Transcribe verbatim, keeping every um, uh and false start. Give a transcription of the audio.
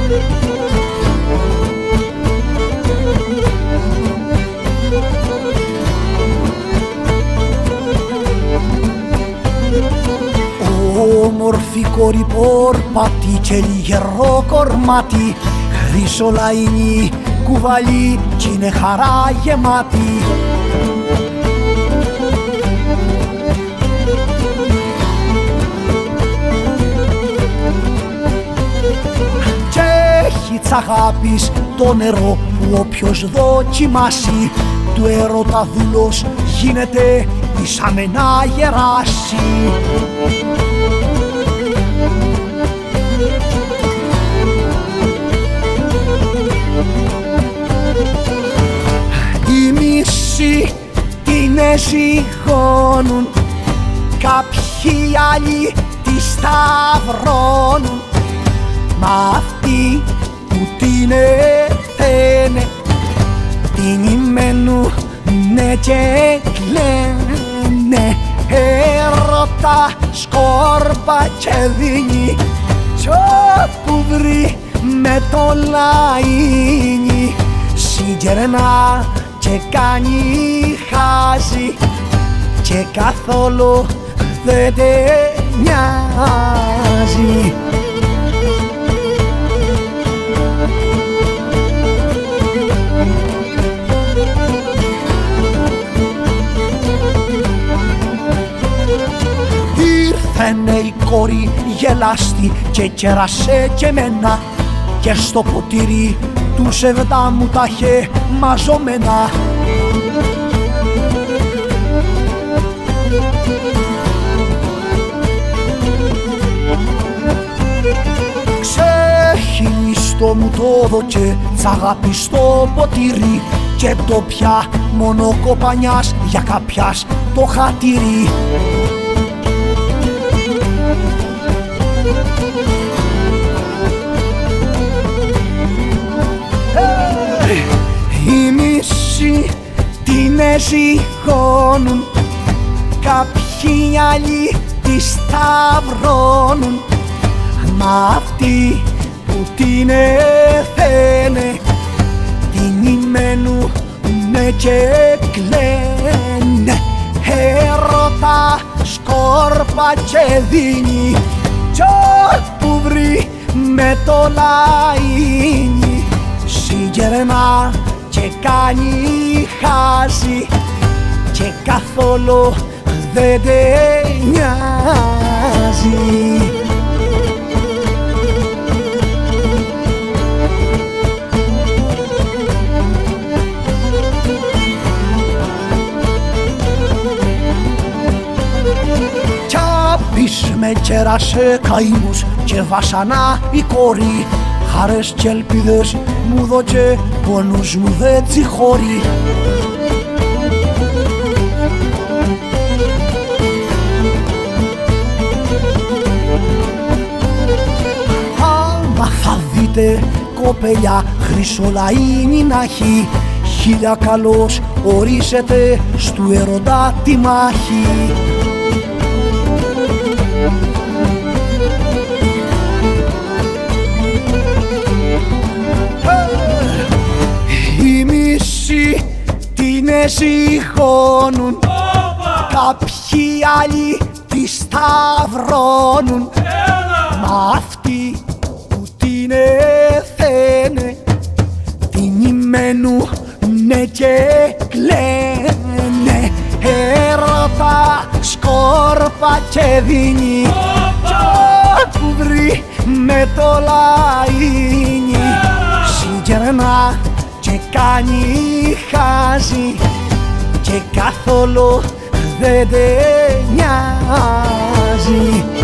Όμορφη κόρη πορπάτη και λιγερό κορμάτι, χρυσό λαϊνή κουβαλή κι είναι χαρά γεμάτη. Κι έχει τ' αγάπης το νερό που όποιος δοκιμάσει, του έρωτα δούλος γίνεται ήσαμε να γεράσει. Οι μισοί την εζυγώνουν, κάποιοι άλλοι τη σταυρώνουν, μα αυτοί που την εθένε την ημένουνε και κλαίνε. Έρωτα σκόρπα και δίνει κι όπου βρει με το λαϊνί, συγκερνά και κάνει χάζι και καθόλου δεν τε νοιάζει. Ήρθενε η κόρη γελάστη και κέρασε και μένα, και στο ποτήρι του σεβδά μου τα είχε μαζωμένα. Ξεχυλιστό μου το δοκέ, τ' αγάπη στο ποτήρι, και το πια μόνο κοπανιάς για κάποιας το χατήρι. Οι μισοί την εζυγώνουν, κάποιοι άλλοι τη σταυρώνουν, μα αυτοί που την εθένε την ημένουνε και κλαίνε. Έρωτα σκόρπα και δίνει κι όπου βρει με το λαϊνί, συγκερνά και κάνει χάζι και καθόλου δεν τε νοιάζει. Κι απείς με κέρασε καημούς και βασανά η κόρη, χαρές κι ελπίδες μου δώκε, πόνους μου δεν τσιχώρει. Άμα θα δείτε κοπελιά χρυσό λαϊνί να έχει, χίλια καλώς ορίσετε στου έρωτα τη μάχη. Οι μισοί την εζυγώνουν, κάποιοι άλλοι τη σταυρώνουν, μα αυτοί που την εθένε την ημένουνε και κλαίνε. Έρωτα σκόρπα και δίνει κι όπου βρει με το λαϊνί, συγκερνά και κάνει χάζι και καθόλου δεν τε νοιάζει.